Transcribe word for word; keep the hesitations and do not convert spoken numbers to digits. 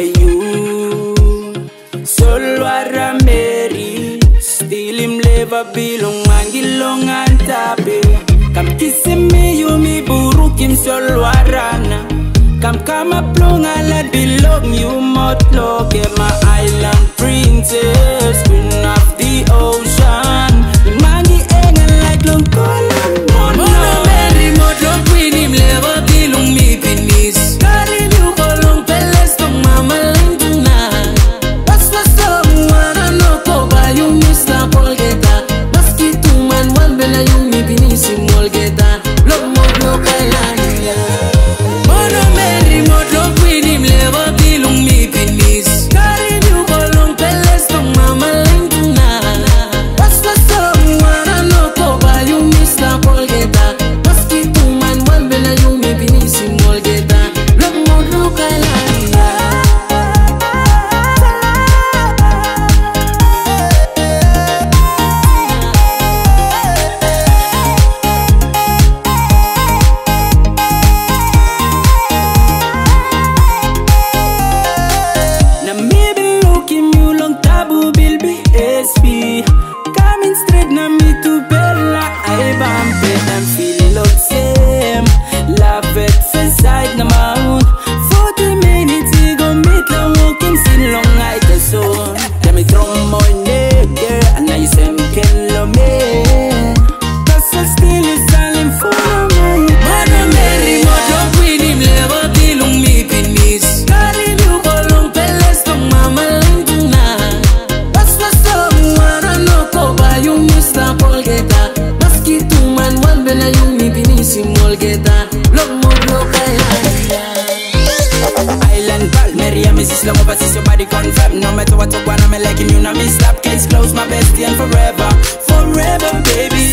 you. Solwara Mary, still him lever bilong mangilong antabe. Kam kissing me you mi burukim solwarana. Kam kama plong ala bilong you motlo. Get my island princess, queen of the ocean. Mangi enga like long column. Mono Mary motlo queen him lever bilong mi pinis. Kari you kolong peles tong mama lang tuna. Pas pas tong wana no ko ba you Mister Polgeta. Maski tuman wal bela you mi pinis molgeta. Log motlo kailania. Mono Mary motlo queen him lever bilong mi pinis. Kari you kolong peles tong mama lang tuna. Pas pas tong wana no ko ba you Mister Polgeta. Maski tuman wal bela you mi pinis molgeta. Log motlo kailania. Now me be looking you long tabu bill be S P. Coming straight now me to Bella. I bump it and feel look same. Love it inside the mouth. Forty minutes we go meet la walking sin long I the zone. Let me throw my nigga and now you say me can love me. Cause I still is silent for me. Mono Mary motlo queen him lever bilong mi pinis. Kari you kolong peles tong mama lang tuna. Pas pas tong wana no ko ba you Mister Polgeta. Maski tuman wal bela you mi pinis molgeta. Log motlo kailania. Island pal, Mary and Missus Long over your body confirm. No matter what you want, I'm like him, you know me. Stop case close, my bestie and forever, forever, baby.